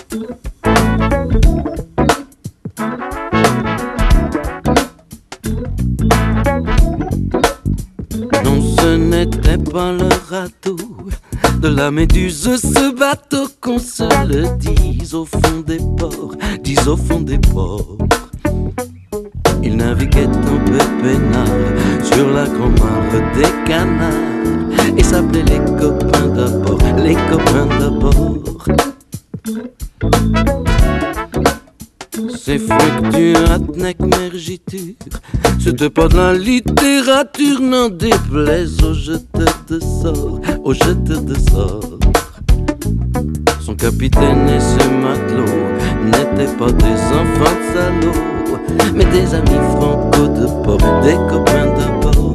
Non, ce n'était pas le radeau de la Méduse, ce bateau qu'on se le dise au fond des ports, dis au fond des ports. Il naviguait un peu peinard sur la grand-mare des canards et s'appelait les copains d'abord, les copains d'abord. C'est Fructu, Atnec, Mergiture, c'était pas de la littérature, n'en déplaise aux jeteurs de sorts, aux jeteurs de sorts. Son capitaine et ses matelots n'étaient pas des enfants de salauds, mais des amis franco de port, des copains d'abord.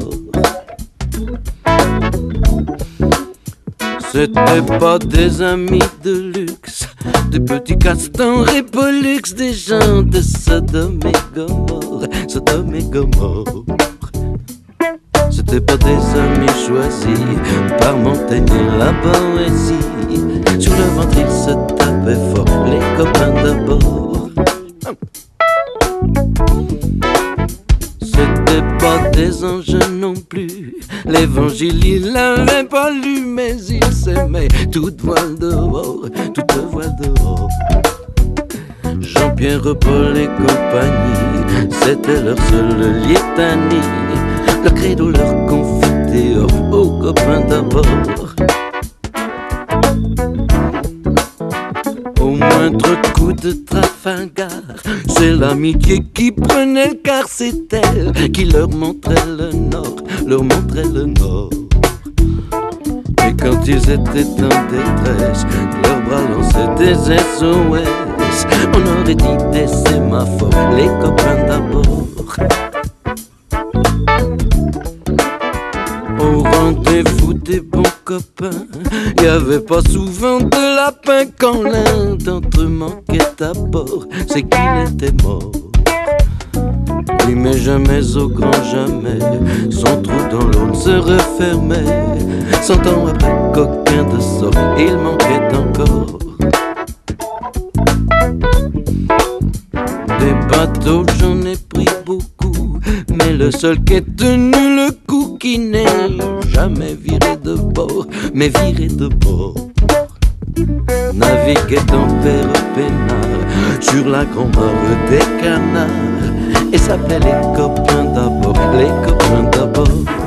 C'était pas des amis de luxe, des petits castans répollux, des gens de Sodome et Gomorre, Sodome et Gomorre. C'était pas des amis choisis par Montaigne et la poésie. Sur le ventre ils se tapaient fort, les copains d'abord. C'était pas des anges non plus, l'évangile il l'avait pas lu, mais il s'aimait toute voile dehors, toute voile dehors. Jean-Pierre, Paul et compagnie, c'était leur seule litanie, leur credo, leur confiteor, aux copains d'abord. Au moindre coup de Trafalgar, c'est l'amitié qui prenait le quart, c'est elle qui leur montrait le nord, leur montrait le nord. Et quand ils étaient en détresse, leurs bras lançaient des SOS, on aurait dit des sémaphores, les copains d'abord. Au rendez-vous des bons copains, y avait pas souvent de lapin. Quand l'un d'entre eux manquait à bord, c'est qu'il était mort. Oui, mais jamais au grand jamais, son trou dans l'eau se refermait. 100 ans après qu'aucun de sort, il manquait encore. Des bateaux j'en ai pris beaucoup, mais le seul qui ait tenu le coup, qui n'est jamais viré de bord, mais viré de bord, naviguait en père peinard sur la grand-mare des canards et s'appelait les copains d'abord, les copains d'abord.